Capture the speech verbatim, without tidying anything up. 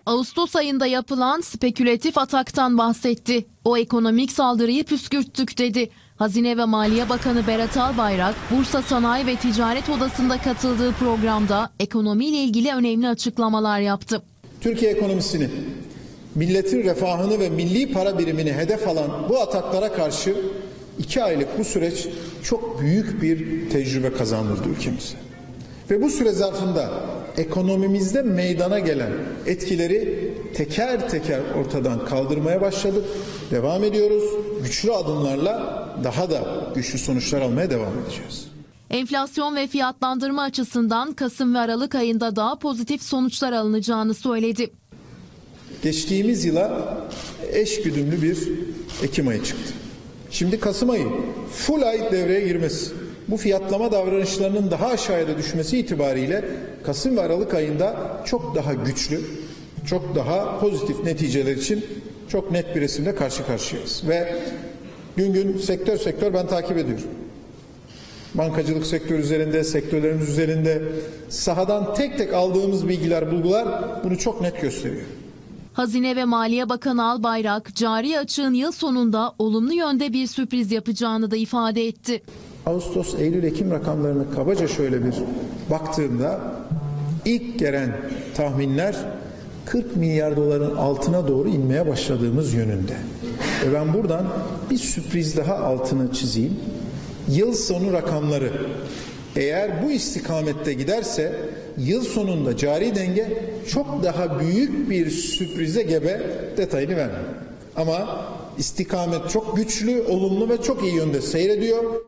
Ağustos ayında yapılan spekülatif ataktan bahsetti. O ekonomik saldırıyı püskürttük dedi. Hazine ve Maliye Bakanı Berat Albayrak, Bursa Sanayi ve Ticaret Odası'nda katıldığı programda ekonomiyle ilgili önemli açıklamalar yaptı. Türkiye ekonomisini, milletin refahını ve milli para birimini hedef alan bu ataklara karşı iki aylık bu süreç çok büyük bir tecrübe kazandırdı ülkemize. Ve bu süre zarfında ekonomimizde meydana gelen etkileri teker teker ortadan kaldırmaya başladık. Devam ediyoruz. Güçlü adımlarla daha da güçlü sonuçlar almaya devam edeceğiz. Enflasyon ve fiyatlandırma açısından Kasım ve Aralık ayında daha pozitif sonuçlar alınacağını söyledi. Geçtiğimiz yıla eş güdümlü bir Ekim ayı çıktı. Şimdi Kasım ayı full ay devreye girmesi, bu fiyatlama davranışlarının daha aşağıya düşmesi itibariyle Kasım ve Aralık ayında çok daha güçlü, çok daha pozitif neticeler için çok net bir resimle karşı karşıyayız. Ve gün gün sektör sektör ben takip ediyorum. Bankacılık sektörü üzerinde, sektörlerimiz üzerinde sahadan tek tek aldığımız bilgiler, bulgular bunu çok net gösteriyor. Hazine ve Maliye Bakanı Albayrak, cari açığın yıl sonunda olumlu yönde bir sürpriz yapacağını da ifade etti. Ağustos, Eylül, Ekim rakamlarını kabaca şöyle bir baktığımda ilk gelen tahminler kırk milyar doların altına doğru inmeye başladığımız yönünde. Ve ben buradan bir sürpriz daha altını çizeyim. Yıl sonu rakamları eğer bu istikamette giderse yıl sonunda cari denge çok daha büyük bir sürprize gebe, detayını vermem. Ama istikamet çok güçlü, olumlu ve çok iyi yönde seyrediyor.